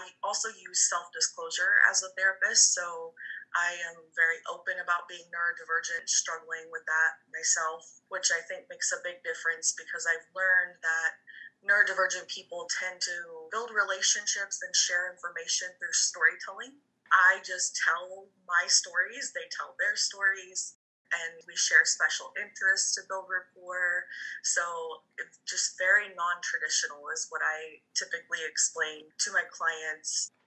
I also use self-disclosure as a therapist, so I am very open about being neurodivergent, struggling with that myself, which I think makes a big difference because I've learned that neurodivergent people tend to build relationships and share information through storytelling. I just tell my stories, they tell their stories, and we share special interests to build rapport. So it's just very non-traditional is what I typically explain to my clients.